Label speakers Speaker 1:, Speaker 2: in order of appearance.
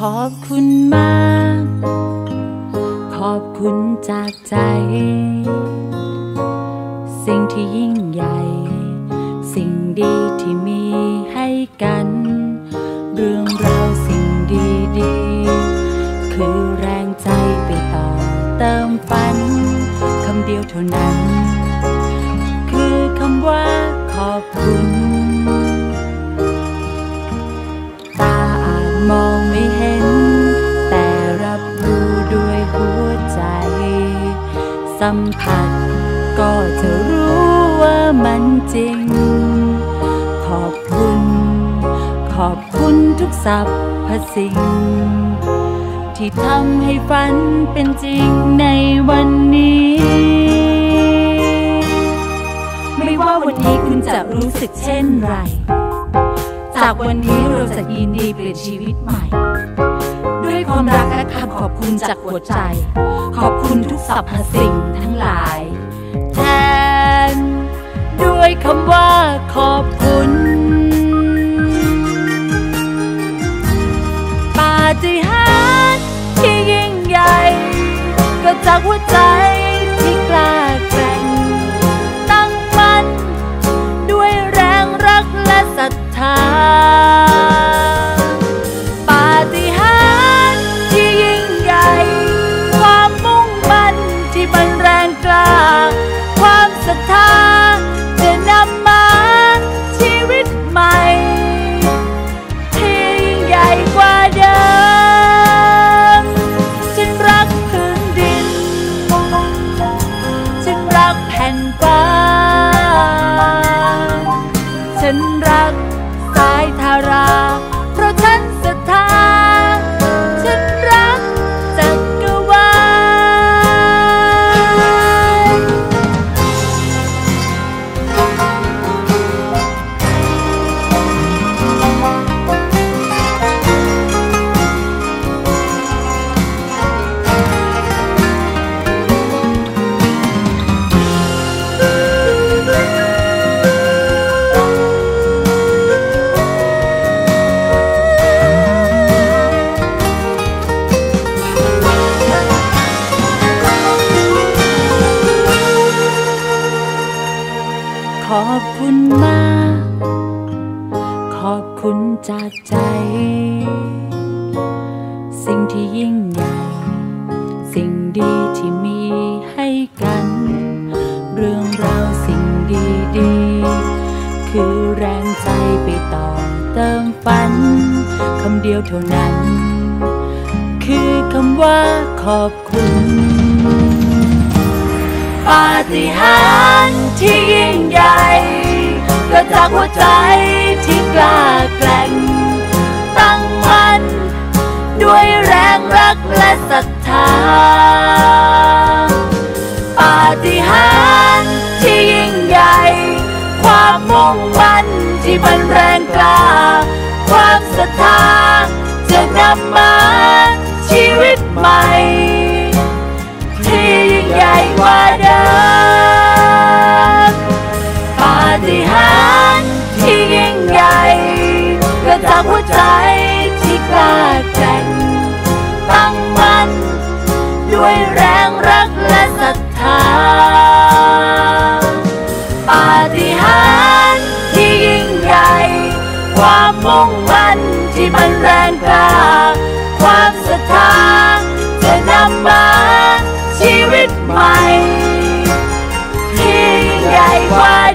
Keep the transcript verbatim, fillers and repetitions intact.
Speaker 1: อบคุณมาก ขอบคุณจากใจสิ่งที่ยิ่งใหญ่สิ่งดีที่มีให้กันเรื่องราวสิ่งดีๆคือแรงใจไปต่อเติมฝันคำเดียวเท่านั้นคือคำว่าขอบคุณตาอาจมองไม่เห็นแต่รับรู้ด้วยหัวใจสัมผัสก็จะรู้ว่ามันจริงขอบคุณขอบคุณทุกสรรพสิ่งที่ทำให้ฝันเป็นจริงในวันนี้ไม่ว่าวันนี้คุณจะรู้สึกเช่นไรจากวันนี้เราจะยินดีเปลี่ยนชีวิตใหม่ด้วยความรักและคำขอบคุณจากหัวใจขอบคุณทุกสรรพสิ่งทั้งหลายแทนด้วยคำว่าขอบคุณปาฏิหาริย์ที่ยิ่งใหญ่ก็จากหัวใจที่กล้าแกร่งตั้งมั่นด้วยแรงรักและศรัทธาปาฏิหาริย์ที่ยิ่งใหญ่ความมุ่งมั่นที่มันแรงกล้าความศรัทธาจะนำมาชีวิตใหม่ที่ยิ่งใหญ่กว่าเดิมฉันรักพื้นดินฉันรักแผ่นฟ้าฉันรักสายทาราเพราะฉันศรัทธาฉันรักจักรวาลขอบคุณมากขอบคุณจากใจสิ่งที่ยิ่งใหญ่สิ่งดีที่มีให้กันเรื่องราวสิ่งดีๆคือแรงใจไปต่อเติมฝันคำเดียวเท่านั้นคือคำว่าขอบคุณปาฏิหาริย์ที่ยิ่งใหญ่เกิดจากหัวใจที่กล้าแกร่งตั้งมั่นด้วยแรงรักและศรัทธาปาฏิหาริย์ที่ยิ่งใหญ่ความมุ่งมั่นที่มันแรงกล้าความศรัทธาจะนำมาชีวิตใหม่ที่ยิ่งใหญ่กว่าเดิมปาฏิหาริย์ที่ยิ่งใหญ่เกิดจากหัวใจที่กล้าแกร่งตั้งมั่นด้วยแรงรักและศรัทธาปาฏิหาริย์ที่ยิ่งใหญ่ความมุ่งมั่นที่มันแรงกล้าความศรัทธาจะนำมาชีวิตใหม่ที่ยิ่งใหญ่กว่า